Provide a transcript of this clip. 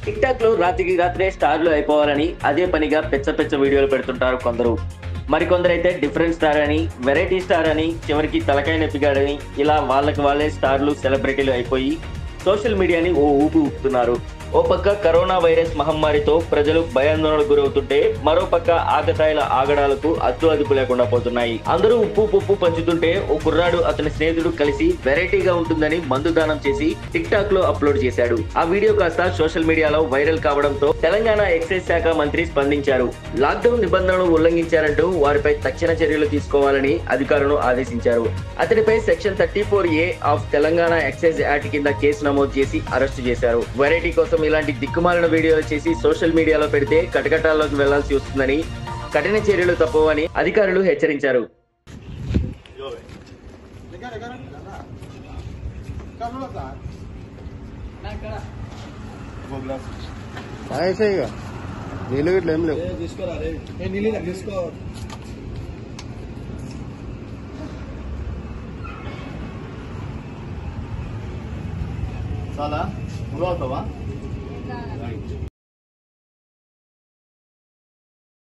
Tick talk లో రాత్రికి రాత్రే స్టార్లు అయిపోవాలని అదే పనిగా పెచ్చ వీడియోలు పెడుతుంటారు కొందరు. మరికొందరైతే డిఫరెంట్ స్టార్ అని, వెరైటీ స్టార్ అని, చివరికి తలకాయ నొప్పిగాడని ఇలా వాళ్ళకి వాళ్ళే స్టార్లు, సెలబ్రిటీలు అయిపోయి సోషల్ మీడియాని ఓ ఊపి ఊపుతున్నారు. ఓ పక్క కరోనా వైరస్ మహమ్మారితో ప్రజలు భయాందోళనకు గురవుతుంటే, మరో పక్క ఆకతాయిల ఆగడాలకు అదుపు లేకుండా పోతున్నాయి. అందరూ ఉప్పు పంచుతుంటే ఓ కుర్రాడు అతని స్నేహితుడు కలిసి వెరైటీగా ఉంటుందని మందు దానం చేసి టిక్ టాక్ లో అప్లోడ్ చేశాడు. ఆ వీడియో కాస్త సోషల్ మీడియాలో వైరల్ కావడంతో తెలంగాణ ఎక్సైజ్ శాఖ మంత్రి స్పందించారు. లాక్డౌన్ నిబంధనలు ఉల్లంఘించారంటూ వారిపై తక్షణ చర్యలు తీసుకోవాలని అధికారులను ఆదేశించారు. అతడిపై section 34A of Telangana excise act కింద కేసు నమోదు చేసి అరెస్టు చేశారు. వెరైటీ కోసం ఇలాంటి దిక్కుమాలిన వీడియోలు చేసి సోషల్ మీడియాలో పెడితే కటకటాల్లోకి వెళ్లాల్సి వస్తుందని, కఠిన చర్యలు తప్పవని అధికారులు హెచ్చరించారు. చాలా